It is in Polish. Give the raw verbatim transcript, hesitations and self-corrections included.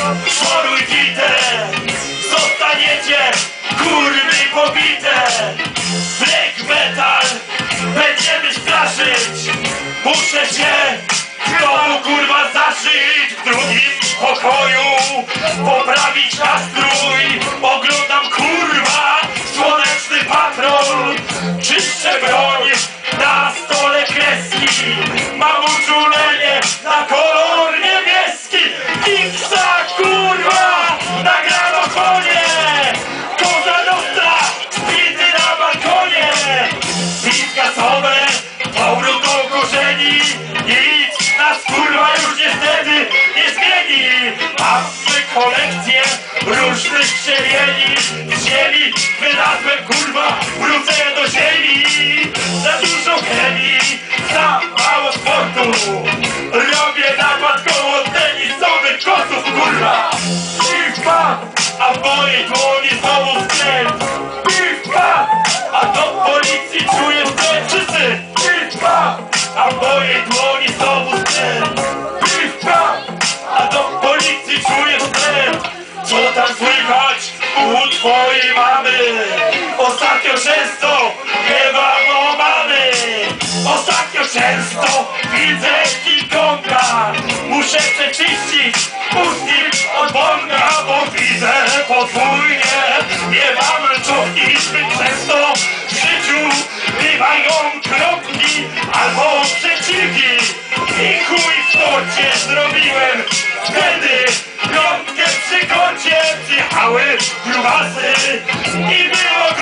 Szoruj kitę, zostaniecie kurwy pobite. Black metal, będziemy straszyć. Muszę się znowu kurwa zaszyć w drugim pokoju, poprawić nastrój. Oglądam kurwa Słoneczny Patrol. Czyszczę broń na stole kreski. Mam uczulenie na kolor niebieski. Iksa kurwa na gramofonie. Koza Nostra, spity na balkonie. Pit gasowe, powrót do korzeni. Nic nas kurwa już niestety nie zmieni. Mamy kolekcję różnych siemieni. Z ziemi wynalazłem kurwa, wrócę do ziemi. Za dużo chemii, za mało sportu. Robię napad koło tenisowych kosów kurwa. Piw-paf, a w mojej dłoni znowu skręt. Piw-paf, a do policji czuję wstęp. Wszyscy, piw-paf, a w mojej dłoni znowu skręt. Piw-paf, a do policji czuję wstęp. Co tam słychać u twojej mamy? Ostatnio często miewam obamy. Ostatnio często widzę King Konga. Muszę przeczyścić ustnik od Bonga, bo widzę podwójnie. Miewam czopki zbyt często w życiu. Bywają kropki albo przecinki. I chuj w torcie zrobiłem wtedy kropkę przy kącie. Przyjechały grubasy i było